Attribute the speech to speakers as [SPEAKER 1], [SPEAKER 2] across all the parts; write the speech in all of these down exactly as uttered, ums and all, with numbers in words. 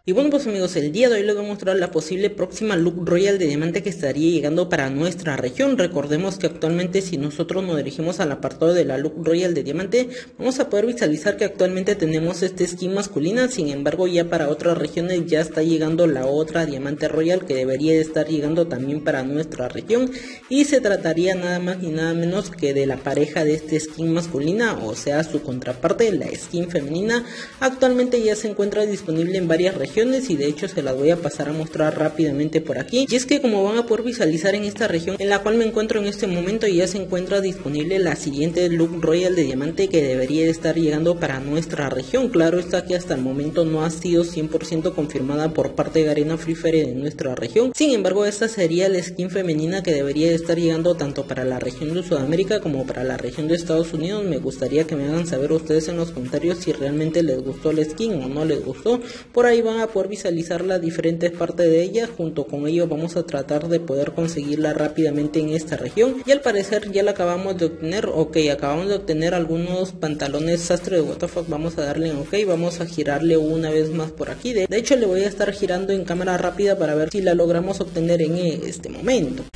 [SPEAKER 1] Y bueno pues amigos, el día de hoy les voy a mostrar la posible próxima Loot Royale de diamante que estaría llegando para nuestra región. Recordemos que actualmente si nosotros nos dirigimos al apartado de la Loot Royale de diamante, vamos a poder visualizar que actualmente tenemos este skin masculina. Sin embargo, ya para otras regiones ya está llegando la otra diamante royal que debería de estar llegando también para nuestra región, y se trataría nada más ni nada menos que de la pareja de este skin masculina, o sea su contraparte, la skin femenina. Actualmente ya se encuentra disponible en varias regiones y de hecho se las voy a pasar a mostrar rápidamente por aquí. Y es que como van a poder visualizar, en esta región en la cual me encuentro en este momento ya se encuentra disponible la siguiente Loot Royale de diamante que debería de estar llegando para nuestra región. Claro está que hasta el momento no ha sido cien por ciento confirmada por parte de Garena Free Fire de nuestra región. Sin embargo, esta sería la skin femenina que debería de estar llegando tanto para la región de Sudamérica como para la región de Estados Unidos. Me gustaría que me hagan saber ustedes en los comentarios si realmente les gustó la skin o no les gustó. Por ahí van a poder visualizar las diferentes partes de ella. Junto con ello vamos a tratar de poder conseguirla rápidamente en esta región, y al parecer ya la acabamos de obtener. Ok, acabamos de obtener algunos pantalones sastre de W T F. Vamos a darle en ok, vamos a girarle una vez más por aquí. De, de hecho le voy a estar girando en cámara rápida para ver si la logramos obtener en este momento.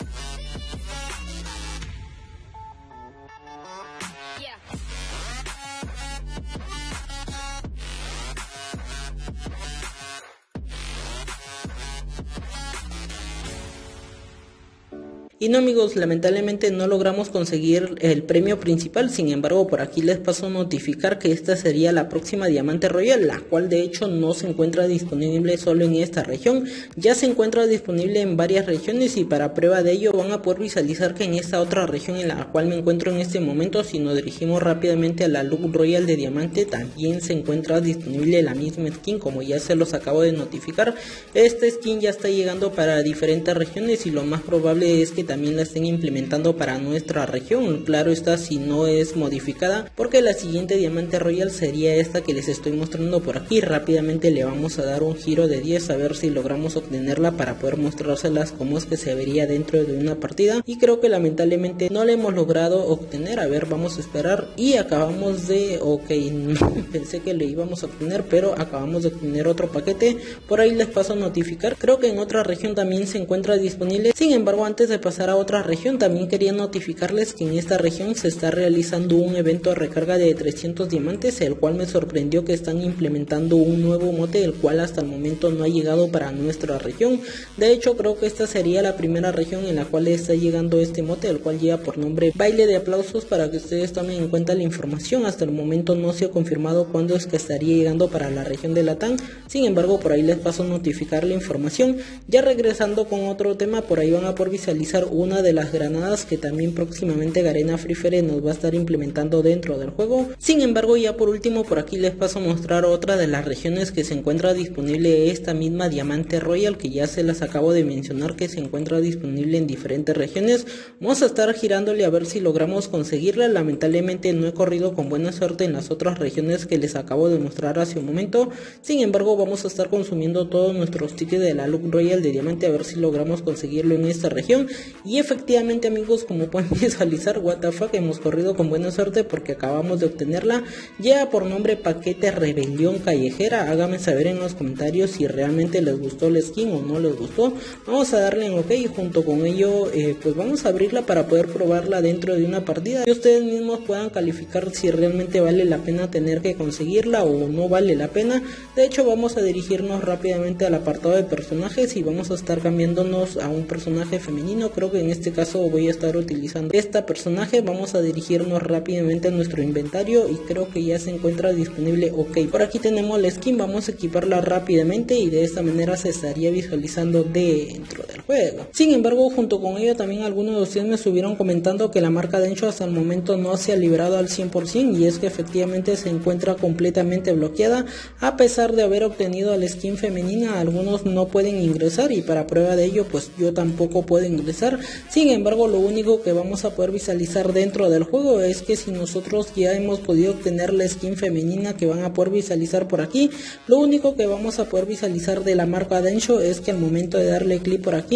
[SPEAKER 1] Y no amigos, lamentablemente no logramos conseguir el premio principal. Sin embargo, por aquí les paso a notificar que esta sería la próxima diamante royal, la cual de hecho no se encuentra disponible solo en esta región, ya se encuentra disponible en varias regiones. Y para prueba de ello van a poder visualizar que en esta otra región en la cual me encuentro en este momento, si nos dirigimos rápidamente a la Loot Royale de diamante, también se encuentra disponible la misma skin, como ya se los acabo de notificar. Esta skin ya está llegando para diferentes regiones y lo más probable es que también la estén implementando para nuestra región. Claro está, si no es modificada, porque la siguiente diamante royal sería esta que les estoy mostrando por aquí. Rápidamente le vamos a dar un giro de diez a ver si logramos obtenerla para poder mostrárselas cómo es que se vería dentro de una partida, y creo que lamentablemente no la hemos logrado obtener. A ver, vamos a esperar, y acabamos de, ok, pensé que le íbamos a obtener, pero acabamos de obtener otro paquete. Por ahí les paso a notificar, creo que en otra región también se encuentra disponible. Sin embargo, antes de pasar a otra región, también quería notificarles que en esta región se está realizando un evento de recarga de trescientos diamantes, el cual me sorprendió que están implementando un nuevo mote, el cual hasta el momento no ha llegado para nuestra región. De hecho, creo que esta sería la primera región en la cual está llegando este mote, el cual lleva por nombre Baile de Aplausos. Para que ustedes tomen en cuenta la información, hasta el momento no se ha confirmado cuándo es que estaría llegando para la región de Latam. Sin embargo, por ahí les paso a notificar la información. Ya regresando con otro tema, por ahí van a poder visualizar una de las granadas que también próximamente Garena Free Fire nos va a estar implementando dentro del juego. Sin embargo, ya por último por aquí les paso a mostrar otra de las regiones que se encuentra disponible esta misma diamante royal, que ya se las acabo de mencionar que se encuentra disponible en diferentes regiones. Vamos a estar girándole a ver si logramos conseguirla. Lamentablemente no he corrido con buena suerte en las otras regiones que les acabo de mostrar hace un momento. Sin embargo, vamos a estar consumiendo todos nuestros tickets de la Loot Royale de diamante a ver si logramos conseguirlo en esta región. Y efectivamente amigos, como pueden visualizar, what the fuck, hemos corrido con buena suerte porque acabamos de obtenerla. Lleva por nombre paquete Rebelión Callejera. Háganme saber en los comentarios si realmente les gustó la skin o no les gustó. Vamos a darle en ok y junto con ello eh, pues vamos a abrirla para poder probarla dentro de una partida, y ustedes mismos puedan calificar si realmente vale la pena tener que conseguirla o no vale la pena. De hecho, vamos a dirigirnos rápidamente al apartado de personajes y vamos a estar cambiándonos a un personaje femenino. Creo que en este caso voy a estar utilizando esta personaje. Vamos a dirigirnos rápidamente a nuestro inventario y creo que ya se encuentra disponible. Ok, por aquí tenemos la skin, vamos a equiparla rápidamente y de esta manera se estaría visualizando dentro del juego. Sin embargo, junto con ello también algunos de ustedes me estuvieron comentando que la marca Densho hasta el momento no se ha librado al cien por ciento, y es que efectivamente se encuentra completamente bloqueada. A pesar de haber obtenido la skin femenina, algunos no pueden ingresar, y para prueba de ello pues yo tampoco puedo ingresar. Sin embargo, lo único que vamos a poder visualizar dentro del juego es que si nosotros ya hemos podido obtener la skin femenina que van a poder visualizar por aquí, lo único que vamos a poder visualizar de la marca Densho es que al momento de darle clic por aquí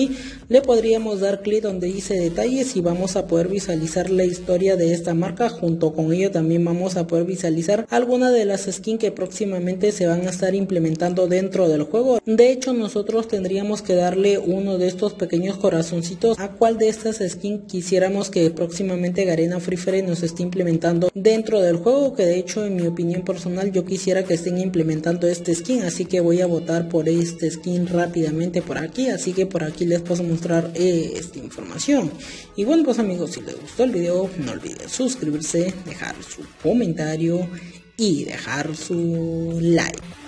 [SPEAKER 1] aquí le podríamos dar clic donde dice detalles y vamos a poder visualizar la historia de esta marca. Junto con ello también vamos a poder visualizar algunas de las skins que próximamente se van a estar implementando dentro del juego. De hecho, nosotros tendríamos que darle uno de estos pequeños corazoncitos a cuál de estas skins quisiéramos que próximamente Garena Free Fire nos esté implementando dentro del juego, que de hecho en mi opinión personal yo quisiera que estén implementando este skin, así que voy a votar por este skin rápidamente por aquí. Así que por aquí les puedo mostrar eh, esta información. Y bueno, pues amigos, si les gustó el video no olviden suscribirse, dejar su comentario y dejar su like.